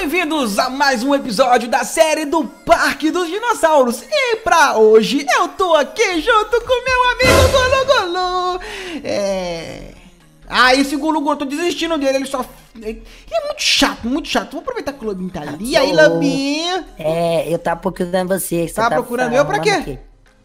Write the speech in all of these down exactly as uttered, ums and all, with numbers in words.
bem-vindos a mais um episódio da série do Parque dos Dinossauros. E pra hoje eu tô aqui junto com meu amigo Gulu Gulu. É... Ah, esse Gulu Gulu, eu tô desistindo dele, ele só... Ele é muito chato, muito chato. Vou aproveitar que o Lobinho tá ali. E aí, Lobinho? É, eu tava procurando você. você tá, tá procurando eu pra quê? Aqui.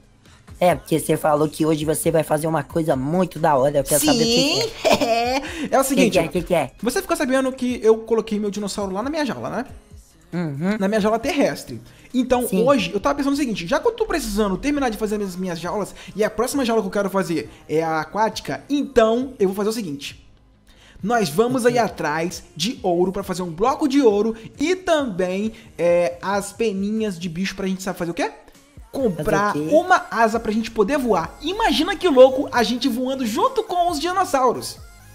É, porque você falou que hoje você vai fazer uma coisa muito da hora. Eu quero Sim, saber o que, que é. É o seguinte, que que é, que que é? Você ficou sabendo que eu coloquei meu dinossauro lá na minha jaula, né? Uhum. Na minha jaula terrestre. Então, Sim. hoje, eu tava pensando o seguinte, já que eu tô precisando terminar de fazer as minhas jaulas, e a próxima jaula que eu quero fazer é a aquática, então eu vou fazer o seguinte. Nós vamos aí atrás de ouro pra fazer um bloco de ouro e também é, as peninhas de bicho pra gente sabe fazer o quê? Comprar Fazer o quê? uma asa pra gente poder voar. Imagina que louco a gente voando junto com os dinossauros.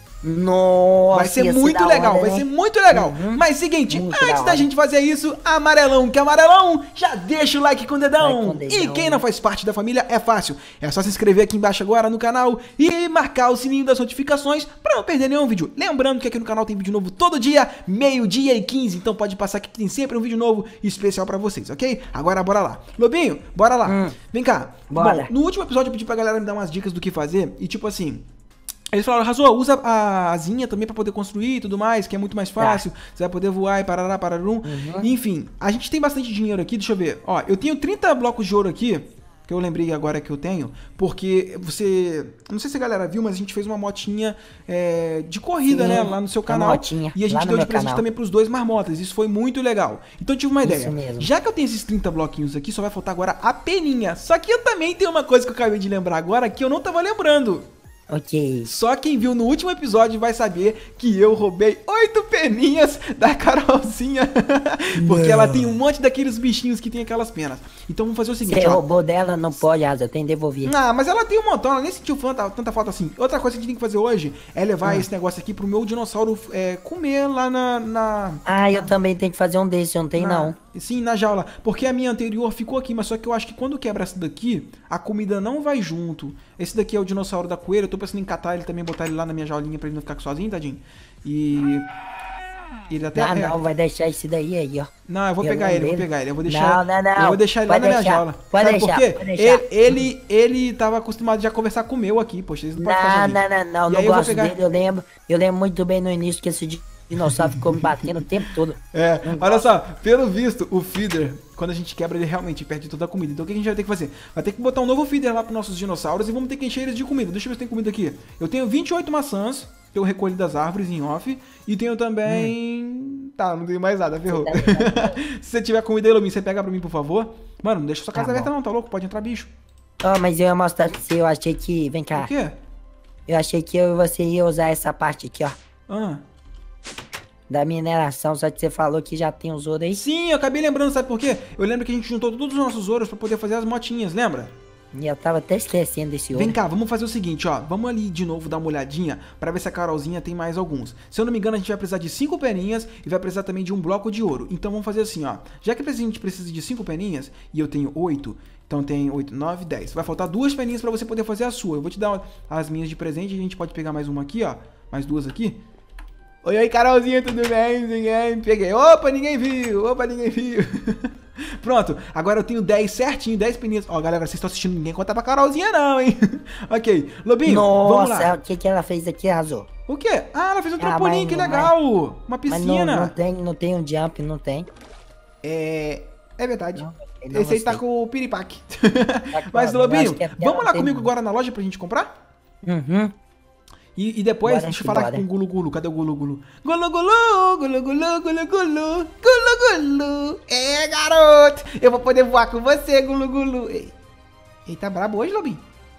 Nossa, Vai ser ia muito da legal, hora, vai né? ser muito legal. Uhum. Mas seguinte, Muito antes da da hora. gente fazer isso, amarelão que amarelão, já deixa o like com o dedão. Like com o dedão. E quem não faz parte da família é fácil. É só se inscrever aqui embaixo agora no canal e marcar o sininho das notificações pra não perder nenhum vídeo. Lembrando que aqui no canal tem vídeo novo todo dia, meio-dia e quinze, então pode passar que tem sempre um vídeo novo especial pra vocês, ok? Agora bora lá. Lobinho, bora lá. Hum. Vem cá. Bora. Bom, no último episódio eu pedi pra galera me dar umas dicas do que fazer e tipo assim... Eles falaram, Razô, usa a asinha também pra poder construir e tudo mais, que é muito mais fácil. Tá. Você vai poder voar e parará, pararum. Uhum. Enfim, a gente tem bastante dinheiro aqui, deixa eu ver. Ó, eu tenho trinta blocos de ouro aqui, que eu lembrei agora que eu tenho, porque você... Não sei se a galera viu, mas a gente fez uma motinha é, de corrida, Sim, né, lá no seu canal. motinha, e a gente lá no deu de meu presente canal. também pros dois marmotas. Isso foi muito legal. Então eu tive uma Isso ideia. mesmo. Já que eu tenho esses trinta bloquinhos aqui, só vai faltar agora a peninha. Só que eu também tenho uma coisa que eu acabei de lembrar agora, que eu não tava lembrando. Ok. Só quem viu no último episódio vai saber que eu roubei oito peninhas da Carolzinha. Porque Não. ela tem um monte daqueles bichinhos que tem aquelas penas. Então vamos fazer o seguinte, Você ó. roubou dela, não pode, Asa, tem que devolver. Ah, mas ela tem um montão, ela nem sentiu tanta, tanta falta assim. Outra coisa que a gente tem que fazer hoje é levar Hum. esse negócio aqui pro meu dinossauro é, comer lá na... na... Ah, eu também tenho que fazer um desse, eu não tenho na- não. Sim, na jaula. Porque a minha anterior ficou aqui, mas só que eu acho que quando quebra essa daqui, a comida não vai junto. Esse daqui é o dinossauro da coelha, eu tô pensando em catar ele também, botar ele lá na minha jaulinha pra ele não ficar sozinho, tadinho. E... Ele até... Ah, é. não, vai deixar esse daí aí, ó. Não, eu vou Eu pegar não ele, eu vou vejo. pegar ele. Eu vou deixar. Não, não, não. Eu vou deixar ele lá Pode na minha deixar, jaula. pode Sabe deixar, por quê? pode deixar. Ele, ele, ele tava acostumado já a conversar com o meu aqui, poxa. Eles não podem ficar Não, sozinhos. não, não, não, E não aí eu vou gosto pegar- dele, eu lembro, eu lembro muito bem no início que esse dinossauro ficou me batendo o tempo todo. É, Não olha só, pelo visto, o feeder, quando a gente quebra, ele realmente perde toda a comida. Então o que a gente vai ter que fazer? Vai ter que botar um novo feeder lá pros nossos dinossauros e vamos ter que encher eles de comida. Deixa eu ver se tem comida aqui. Eu tenho vinte e oito maçãs, que eu recolhi das árvores em off, e tenho também... Hum. Tá, não tenho mais nada, ferrou. Tá bem, tá Se você tiver comida aí, Lominho, você pega pra mim, por favor. Mano, não deixa sua casa Tá aberta bom. não, tá louco? Pode entrar bicho. Oh, mas eu ia mostrar pra você, eu achei que... Vem O cá. quê? Eu achei que eu e você ia usar essa parte aqui, ó. Ah. Da mineração, só que você falou que já tem os ouro aí. Sim, eu acabei lembrando, sabe por quê? Eu lembro que a gente juntou todos os nossos ouros pra poder fazer as motinhas, lembra? E eu tava até esquecendo desse ouro. Vem cá, vamos fazer o seguinte, ó. Vamos ali de novo dar uma olhadinha pra ver se a Carolzinha tem mais alguns. Se eu não me engano, a gente vai precisar de cinco peninhas e vai precisar também de um bloco de ouro. Então vamos fazer assim, ó. Já que a gente precisa de cinco peninhas e eu tenho oito, então tem oito, nove, dez. Vai faltar duas peninhas pra você poder fazer a sua. Eu vou te dar as minhas de presente e a gente pode pegar mais uma aqui, ó. Mais duas aqui. Oi, oi, Carolzinha, tudo bem? Ninguém peguei. Opa, ninguém viu. Opa, ninguém viu. Pronto, agora eu tenho dez certinho, dez peninhas. Ó, galera, vocês estão assistindo, ninguém conta pra Carolzinha não, hein? Ok, Lobinho, vamos lá. Nossa, o que que ela fez aqui, Azul? O quê? Ah, ela fez um Ah, trampolim, mas que não- legal. Uma Mas piscina. não, não tem, não tem um jump, não tem. É... É verdade. Não, eu não Esse aí tá gostei. com o piripaque. Tá com- Mas, eu Lobinho, acho que é- vamos lá tem- comigo agora na loja pra gente comprar? Uhum. E, e depois, Bora deixa eu que falar bora. aqui com o Gulu Gulu. Cadê o Gulu Gulu? Gulu Gulu, Gulu Gulu, Gulu Gulu, Gulu Gulu. É, garoto. Eu vou poder voar com você, Gulu Gulu. Ei, Ei, tá brabo hoje, Lobinho?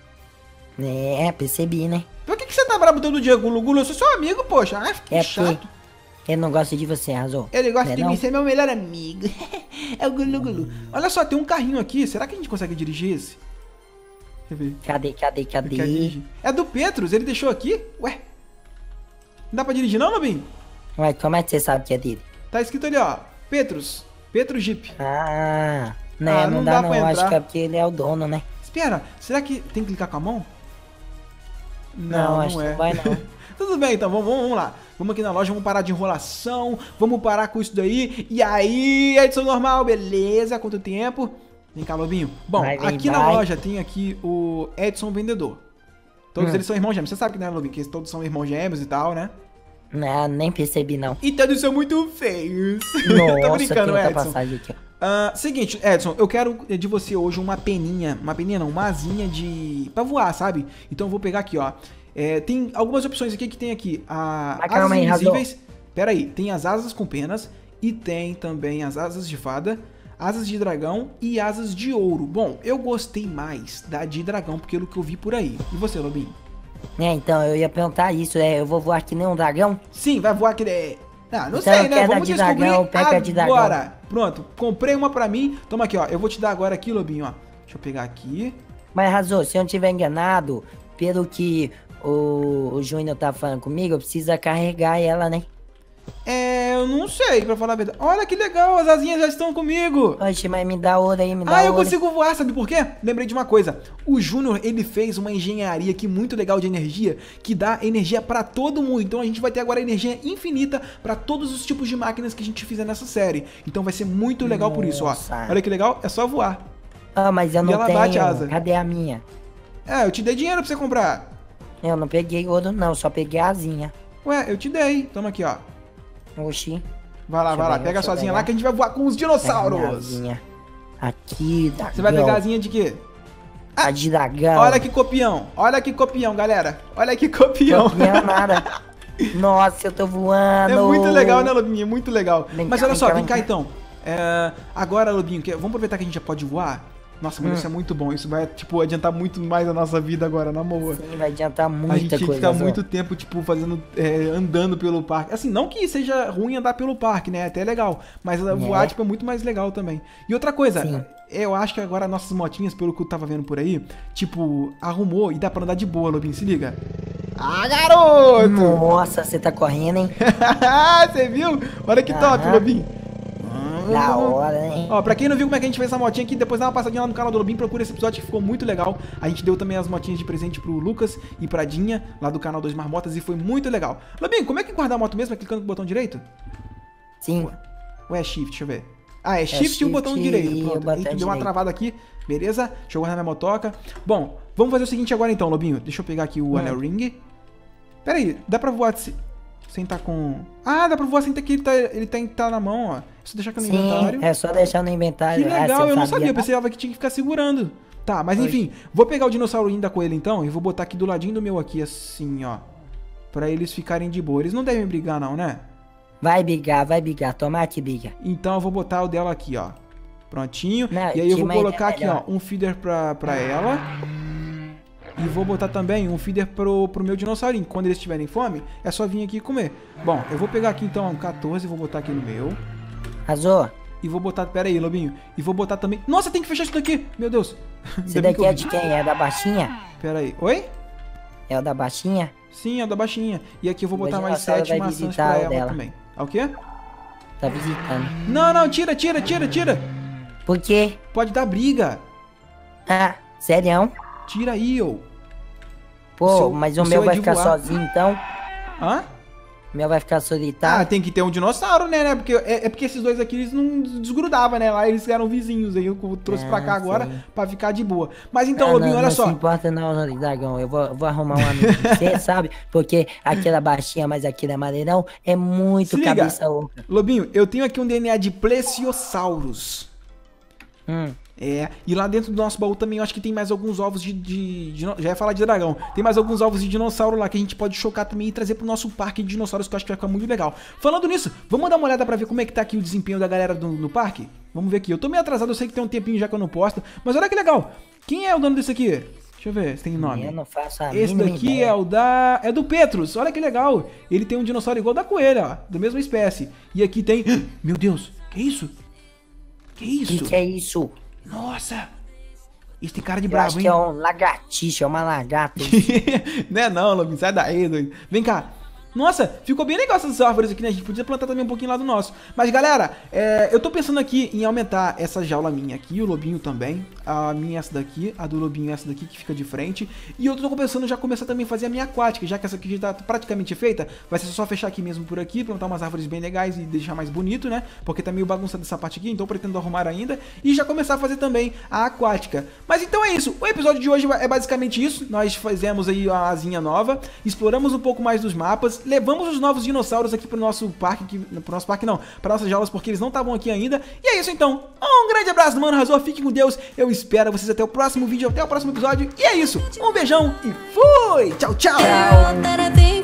É, percebi, né? Por que, que você tá brabo todo dia, Gulu Gulu? Eu sou seu amigo, poxa. Ah, que É chato. porque ele não gosta de você, Azul. Ele gosta Não é de não? mim, ser meu melhor amigo. É o Gulu Gulu. Olha só, tem um carrinho aqui. Será que a gente consegue dirigir esse? Deixa eu ver. Cadê, cadê, Quer cadê? dirigir? É do Petrus, ele deixou aqui? Ué? Não dá pra dirigir não, Lobinho? Ué, como é que você sabe que é dele? Tá escrito ali, ó. Petrus. Petrus Jeep. Ah, né, Ah, não, não dá, dá não. pra Acho entrar. que é porque ele é o dono, né? Espera, será que tem que clicar com a mão? Não, acho que não vai não. Tudo bem, então, vamos, vamos lá. Vamos aqui na loja, vamos parar de enrolação, vamos parar com isso daí. E aí, edição normal, beleza? Quanto tempo? Vem cá, Lobinho. Bom, vai, vem, aqui vai. na loja tem aqui o Edson Vendedor. Todos hum. eles são irmãos gêmeos. Você sabe que, né, Lobinho? Que eles todos são irmãos gêmeos e tal, né? Não, nem percebi, não. E todos são muito feios. Nossa, Tô brincando, tem outra Edson. passagem aqui, ó. Uh, seguinte, Edson, eu quero de você hoje uma peninha, uma peninha não, uma asinha de... pra voar, sabe? Então eu vou pegar aqui, ó. É, tem algumas opções aqui que tem aqui. A, Mas asas calma aí, invisíveis. Pera aí, tem as asas com penas e tem também as asas de fada, asas de dragão e asas de ouro. Bom, eu gostei mais da de dragão, pelo que eu vi por aí. E você, Lobinho? É, então, eu ia perguntar isso, é, eu vou voar que nem um dragão? Sim, vai voar que... É... Ah, não Então sei, eu né? quero Vamos a de descobrir dragão, pega a de dragão. agora. Pronto, comprei uma pra mim. Toma aqui, ó. Eu vou te dar agora aqui, Lobinho, ó. Deixa eu pegar aqui. Mas, Razô, se eu não tiver enganado, pelo que o, o Júnior tá falando comigo, eu preciso carregar ela, né? É, eu não sei, pra falar a verdade. Olha que legal, as asinhas já estão comigo. Oxe, mas me dá ouro aí, me dá Ah, eu ouro. consigo voar, sabe por quê? Lembrei de uma coisa. O Júnior, ele fez uma engenharia aqui muito legal de energia, que dá energia pra todo mundo. Então a gente vai ter agora energia infinita pra todos os tipos de máquinas que a gente fizer nessa série. Então vai ser muito legal por isso, ó. Nossa. Olha que legal, é só voar. Ah, mas eu E não ela tenho. bate asa. Cadê a minha? É, eu te dei dinheiro pra você comprar. Eu não peguei ouro, não, só peguei a asinha. Ué, eu te dei. Toma aqui, ó. Oxi. Vai lá, Deixa vai lá. eu Pega pegar, a sua deixa eu asinha pegar. lá que a gente vai voar com os Pega a minha dinossauros. asinha. Aqui, dragão. Você vai pegar a asinha de quê? A de dragão. Olha que copião. Olha que copião, galera. Olha que copião. Não tinha nada. Nossa, eu tô voando. É muito legal, né, Lobinho? É muito legal. Vem Mas cá, olha vem só, cá, vem vem cá cá. então. É, agora, Lobinho, que- vamos aproveitar que a gente já pode voar? Nossa, mano, Hum. isso é muito bom. Isso vai, tipo, adiantar muito mais a nossa vida agora, na boa. Sim, vai adiantar muita A gente tinha que coisa. ficar Zô. muito tempo, tipo, fazendo, é, andando pelo parque. Assim, não que seja ruim andar pelo parque, né? Até é legal. Mas voar, tipo, é muito mais legal também. E outra coisa, Sim. eu acho que agora nossas motinhas, pelo que eu tava vendo por aí, tipo, arrumou e dá pra andar de boa, Lobinho. Se liga. Ah, garoto! Nossa, você tá correndo, hein? Você viu? Olha que top, Aham. Lobinho. Da hora, hein? Ó, pra quem não viu como é que a gente fez essa motinha aqui, depois dá uma passadinha lá no canal do Lobinho, procura esse episódio que ficou muito legal. A gente deu também as motinhas de presente pro Lucas e pra Dinha, lá do canal Dois Marmotas, e foi muito legal. Lobinho, como é que guarda a moto mesmo? É clicando com o botão direito? Sim. Ou é Shift? Deixa eu ver. Ah, é Shift, e o Shift botão e direito. o Pronto, botão Eita, deu uma direito. travada aqui. Beleza? Deixa eu guardar minha motoca. Bom, vamos fazer o seguinte agora então, Lobinho. Deixa eu pegar aqui o Hum. anel ring. Pera aí, dá pra voar se- sem tá com... Ah, dá pra voar sem ter que ele tá, ele tá, tá na mão, ó. É só deixar aqui no Sim, inventário. é só deixar no Que inventário. Ah, legal, você eu não sabia, eu não? pensava que tinha que ficar segurando. Tá, mas enfim, vou pegar o dinossaurinho da coelha então e vou botar aqui do ladinho do meu aqui, assim, ó. Pra eles ficarem de boa. Eles não devem brigar não, né? Vai brigar, vai brigar. Tomara que briga. Então eu vou botar o dela aqui, ó. Prontinho. Não, e aí eu tinha vou uma colocar ideia aqui, melhor. ó, um feeder pra, pra ela. E vou botar também um feeder pro, pro meu dinossaurinho. Quando eles tiverem fome, é só vir aqui comer. Bom, eu vou pegar aqui então um quatorze, vou botar aqui no meu. Azul, E vou botar, pera aí, Lobinho. E vou botar também... Nossa, tem que fechar isso daqui. Meu Deus. esse Ainda bem que daqui eu é vi. de quem? É da baixinha? Pera aí. Oi? É o da baixinha? Sim, é o da baixinha. E aqui eu vou O botar mais dinossauro sete vai maçãs visitar pra o ela dela. também. Ah, o quê? Tá visitando. Não, não, tira, tira, tira, tira. Por quê? Pode dar briga. Ah, sério? Tira aí, ô. Pô, O seu- mas o, o meu seu é vai de ficar voar. sozinho então? Hã? O meu vai ficar Ah, solitário? tem que ter um dinossauro, né, né? Porque, é, é porque esses dois aqui, eles não desgrudavam, né? Lá eles eram vizinhos. Aí eu trouxe pra cá Ah, agora sim. pra ficar de boa. Mas então, Ah, Lobinho, não, olha não só. se importa não, dragão. Eu vou, eu vou arrumar um amigo de você, sabe? Porque aquela baixinha, mas aquele maneirão é muito Se liga. cabeça oca. Lobinho, eu tenho aqui um D N A de Plesiosaurus. Hum. É, e lá dentro do nosso baú também eu acho que tem mais alguns ovos de, de, de- já ia falar de dragão. Tem mais alguns ovos de dinossauro lá que a gente pode chocar também e trazer pro nosso parque de dinossauros, que eu acho que vai ficar muito legal. Falando nisso, vamos dar uma olhada pra ver como é que tá aqui o desempenho da galera do, no parque? Vamos ver aqui. Eu tô meio atrasado, eu sei que tem um tempinho já que eu não posto, mas olha que legal. Quem é o dono desse aqui? Deixa eu ver se tem nome. Eu não faço a Esse mínima daqui ideia. é o da... é do Petrus, olha que legal. Ele tem um dinossauro igual da coelha, ó, da mesma espécie. E aqui tem... Meu Deus, que isso? Que isso? Que que é isso? Nossa! Isso tem cara de Eu bravo, acho hein? que é um lagartixa, é uma lagarta. Não é não, Lobinho, sai daí, doido. Vem cá. Nossa, ficou bem legal essas árvores aqui, né? A gente podia plantar também um pouquinho lá do nosso. Mas, galera, é, eu tô pensando aqui em aumentar essa jaula minha aqui, o lobinho também. A minha essa daqui, a do lobinho essa daqui que fica de frente. E eu tô pensando já começar também a fazer a minha aquática, já que essa aqui já tá praticamente feita. Vai ser só fechar aqui mesmo por aqui, plantar umas árvores bem legais e deixar mais bonito, né? Porque tá meio bagunçada essa parte aqui, então eu pretendo arrumar ainda. E já começar a fazer também a aquática. Mas então é isso, o episódio de hoje é basicamente isso. Nós fizemos aí a asinha nova, exploramos um pouco mais dos mapas, levamos os novos dinossauros aqui pro nosso parque, aqui, pro nosso parque não, para nossas jaulas, porque eles não estavam aqui ainda. E é isso então, um grande abraço do Mano Razor, fiquem com Deus, eu espero vocês até o próximo vídeo, até o próximo episódio. E é isso, um beijão e fui! Tchau, tchau! Tchau.